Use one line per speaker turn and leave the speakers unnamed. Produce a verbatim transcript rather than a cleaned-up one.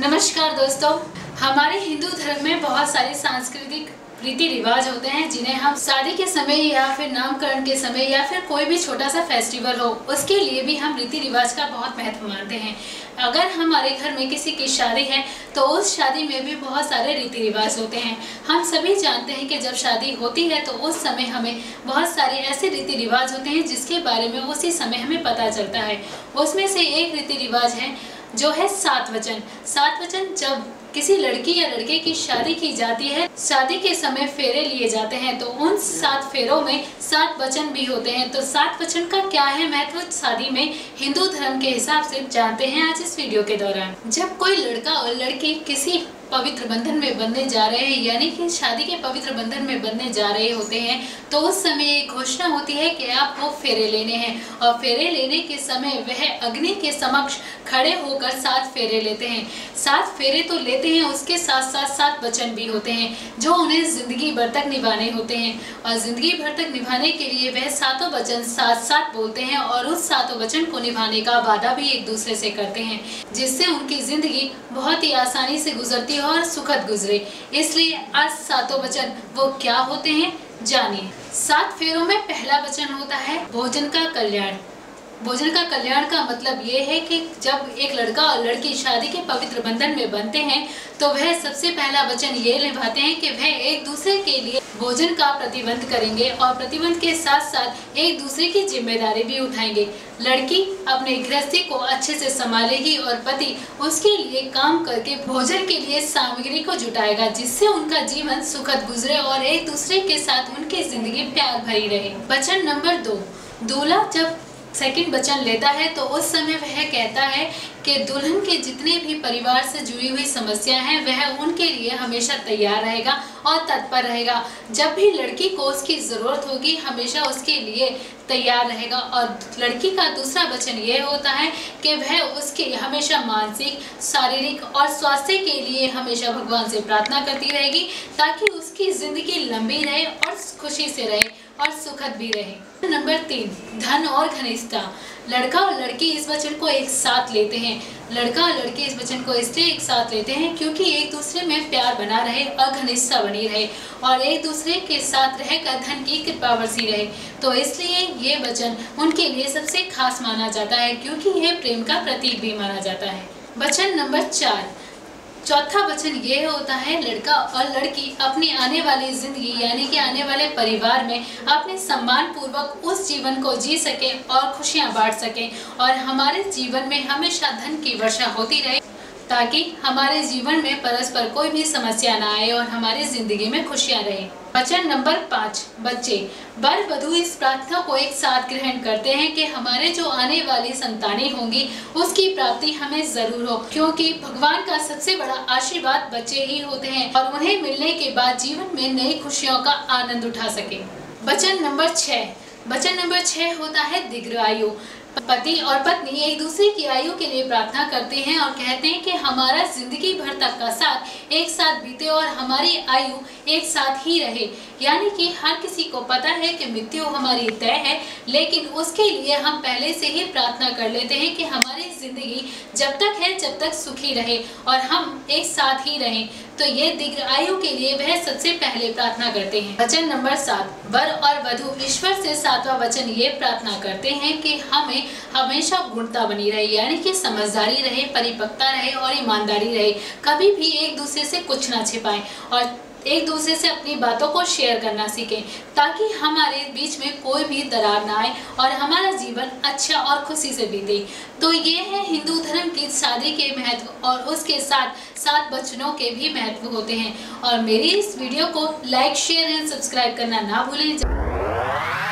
नमस्कार दोस्तों, हमारे हिंदू धर्म में बहुत सारे सांस्कृतिक रीति रिवाज होते हैं जिन्हें हम शादी के समय या फिर नामकरण के समय या फिर कोई भी छोटा सा फेस्टिवल हो उसके लिए भी हम रीति रिवाज का बहुत महत्व मानते हैं। अगर हमारे घर में किसी की शादी है तो उस शादी में भी बहुत सारे रीति रिवाज होते हैं। हम सभी जानते हैं कि जब शादी होती है तो उस समय हमें बहुत सारे ऐसे रीति रिवाज होते हैं जिसके बारे में उसी समय हमें पता चलता है। उसमें से एक रीति रिवाज है जो है सात वचन। सात वचन जब किसी लड़की या लड़के की शादी की जाती है, शादी के समय फेरे लिए जाते हैं तो उन सात फेरों में सात वचन भी होते हैं। तो सात वचन का क्या है महत्व शादी में हिंदू धर्म के हिसाब से जानते हैं आज इस वीडियो के दौरान। जब कोई लड़का और लड़की किसी पवित्र बंधन में बंधने जा रहे हैं यानी कि शादी के पवित्र बंधन में बंधने जा रहे होते हैं तो उस समय एक घोषणा होती है कि आपको फेरे लेने हैं और फेरे लेने के समय वह अग्नि के समक्ष खड़े होकर सात फेरे लेते हैं। सात फेरे तो लेते हैं, उसके साथ साथ सात वचन भी होते हैं जो उन्हें जिंदगी भर तक निभाने होते हैं और जिंदगी भर तक निभाने के लिए वह सातों वचन साथ साथ बोलते हैं और उस सातों वचन को निभाने का वादा भी एक दूसरे से करते हैं जिससे उनकी जिंदगी बहुत ही आसानी से गुजरती और सुखद गुजरे। इसलिए आज सातों वचन वो क्या होते हैं जानिए। सात फेरों में पहला वचन होता है भोजन का कल्याण। भोजन का कल्याण का मतलब ये है कि जब एक लड़का और लड़की शादी के पवित्र बंधन में बनते हैं तो वह सबसे पहला वचन ये निभाते हैं कि वह एक दूसरे के लिए भोजन का प्रतिबंध करेंगे और प्रतिबंध के साथ साथ एक दूसरे की जिम्मेदारी भी उठाएंगे। लड़की अपने गृहस्थी को अच्छे से संभालेगी और पति उसके लिए काम करके भोजन के लिए सामग्री को जुटाएगा जिससे उनका जीवन सुखद गुजरे और एक दूसरे के साथ उनकी जिंदगी प्यार भरी रहे। वचन नंबर दो, दूल्हा जब सेकंड वचन लेता है तो उस समय वह कहता है कि दुल्हन के जितने भी परिवार से जुड़ी हुई समस्या हैं वह उनके लिए हमेशा तैयार रहेगा और तत्पर रहेगा। जब भी लड़की को उसकी ज़रूरत होगी हमेशा उसके लिए तैयार रहेगा। और लड़की का दूसरा वचन यह होता है कि वह उसके हमेशा मानसिक, शारीरिक और स्वास्थ्य के लिए हमेशा भगवान से प्रार्थना करती रहेगी ताकि उसकी ज़िंदगी लंबी रहे और खुशी से रहे और सुखद भी रहे। नंबर तीन, धन और घनिष्ठता। लड़का और लड़की इस वचन को एक साथ लेते हैं। लड़का और लड़की इस वचन को इसलिए एक साथ लेते हैं क्योंकि एक दूसरे में प्यार बना रहे और घनिष्ठता बनी रहे और एक दूसरे के साथ रहकर धन की कृपा बरसी रहे। तो इसलिए ये वचन उनके लिए सबसे खास माना जाता है क्योंकि यह प्रेम का प्रतीक भी माना जाता है। वचन नंबर चार, चौथा वचन ये होता है लड़का और लड़की अपनी आने वाली जिंदगी यानी कि आने वाले परिवार में अपने सम्मान पूर्वक उस जीवन को जी सके और खुशियां बांट सके और हमारे जीवन में हमेशा धन की वर्षा होती रहे ताकि हमारे जीवन में परस्पर कोई भी समस्या ना आए और हमारी जिंदगी में खुशियां रहें। वचन नंबर पाँच, बच्चे। वर वधू इस प्रार्थना को एक साथ ग्रहण करते हैं कि हमारे जो आने वाली संतानें होंगी उसकी प्राप्ति हमें जरूर हो क्योंकि भगवान का सबसे बड़ा आशीर्वाद बच्चे ही होते हैं और उन्हें मिलने के बाद जीवन में नई खुशियों का आनंद उठा सके। वचन नंबर छह, वचन नंबर छह होता है दीर्घायु। पति और पत्नी एक दूसरे की आयु के लिए प्रार्थना करते हैं और कहते हैं कि हमारा जिंदगी भर तक का साथ एक साथ बीते और हमारी आयु एक साथ ही रहे। यानी कि हर किसी को पता है कि मृत्यु हमारी तय है लेकिन उसके लिए हम पहले से ही प्रार्थना कर लेते हैं कि हमारी जिंदगी जब तक है जब तक सुखी रहे और हम एक साथ ही रहें। तो ये दीर्घ आयु के लिए वह सबसे पहले प्रार्थना करते हैं। वचन नंबर सात, वर और वधू ईश्वर से सातवां वचन ये प्रार्थना करते हैं कि हमें हमेशा गुणता बनी रहे यानी कि समझदारी रहे, परिपक्वता रहे और ईमानदारी रहे। कभी भी एक दूसरे से कुछ ना छिपाएं और एक दूसरे से अपनी बातों को शेयर करना सीखें ताकि हमारे बीच में कोई भी दरार ना आए और हमारा जीवन अच्छा और खुशी से बीते। तो ये है हिंदू धर्म की शादी के महत्व और उसके साथ सात वचनों के भी महत्व होते हैं। और मेरी इस वीडियो को लाइक, शेयर एंड सब्सक्राइब करना ना भूलें।